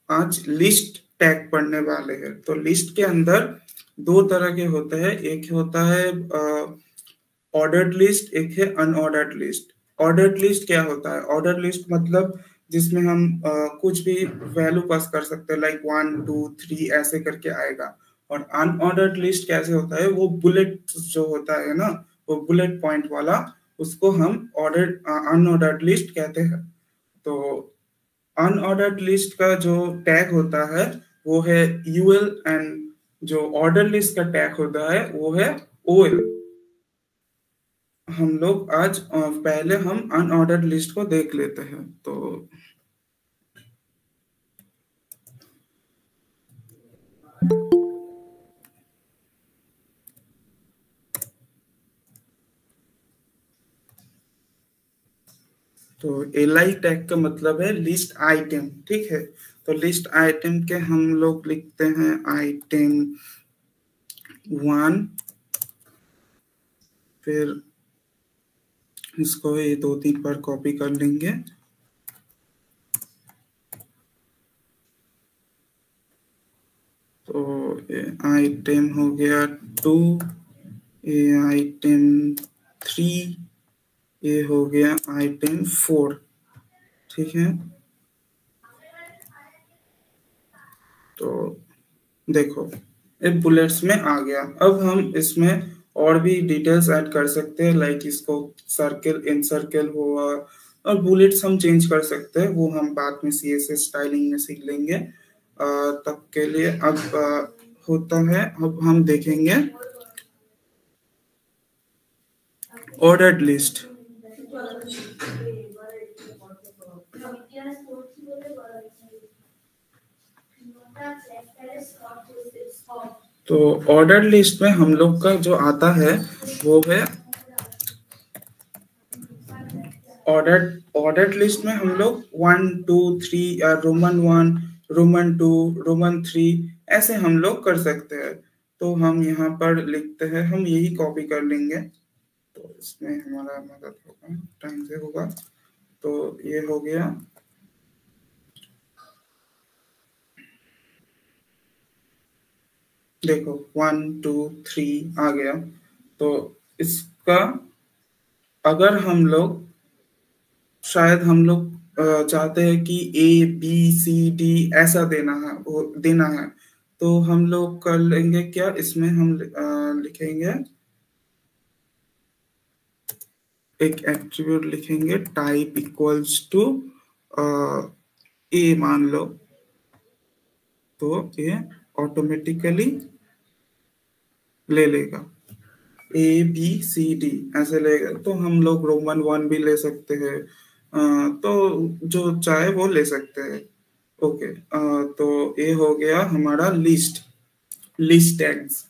आज list tag पढ़ने वाले हैं। तो लिस्ट के अंदर दो तरह के होते हैं, एक होता है ऑर्डर्ड लिस्ट, एक है अनऑर्डर्ड लिस्ट। ऑर्डर्ड लिस्ट क्या होता है? ऑर्डर्ड लिस्ट मतलब जिसमें हम कुछ भी वैल्यू पास कर सकते हैं, लाइक 1 2 3 ऐसे करके आएगा। और अनऑर्डर्ड लिस्ट कैसे होता है? वो बुलेट जो होता है ना, वो बुलेट पॉइंट वाला, उसको हम अनऑर्डर्ड लिस्ट कहते हैं। तो अनऑर्डर्ड लिस्ट का जो टैग होता है वो है यूएल, एंड जो ऑर्डर लिस्ट का टैग होता है वो है ओएल। हम लोग आज पहले हम अनऑर्डर्ड लिस्ट को देख लेते हैं। तो एलआई टैग का मतलब है लिस्ट आइटम, ठीक है। तो लिस्ट आइटम के हम लोग लिखते हैं आइटम 1, फिर इसको ये 2-3 बार कॉपी कर लेंगे। तो ये आइटम हो गया 2, ये आइटम 3, ये हो गया आइटम 4, ठीक है। तो देखो ये बुलेट्स में आ गया। अब हम इसमें और भी डिटेल्स ऐड कर सकते हैं, लाइक इसको सर्कल इन सर्कल हुआ, और बुलेट्स हम चेंज कर सकते हैं, वो हम बाद में सीएसएस स्टाइलिंग में सीख लेंगे। तब के लिए अब होता है, अब हम देखेंगे ऑर्डर्ड लिस्ट। तो ऑर्डर लिस्ट में हम लोग का जो आता है वो है ऑर्डर लिस्ट में हम लोग 1 2 3 रोमन 1 रोमन 2 रोमन 3 ऐसे हम लोग कर सकते हैं। तो हम यहाँ पर लिखते हैं, हम यही कॉपी कर लेंगे, तो इसमें हमारा मदद होगा, टाइम से होगा। तो ये हो गया। देखो 1 2 3 आ गया। तो इसका अगर हम लोग, शायद हम लोग चाहते हैं कि ए बी सी डी ऐसा देना है, वो देना है, तो हम लोग कर लेंगे क्या, इसमें हम लिखेंगे एक एट्रीब्यूट, लिखेंगे टाइप इक्वल्स टू ए मान लो। तो ये ऑटोमेटिकली ले लेगा ए बी सी डी ऐसे लेगा। तो हम लोग रोमन 1 भी ले सकते हैं, तो जो चाहे वो ले सकते हैं। ओके, तो ये हो गया हमारा लिस्ट टैग्स।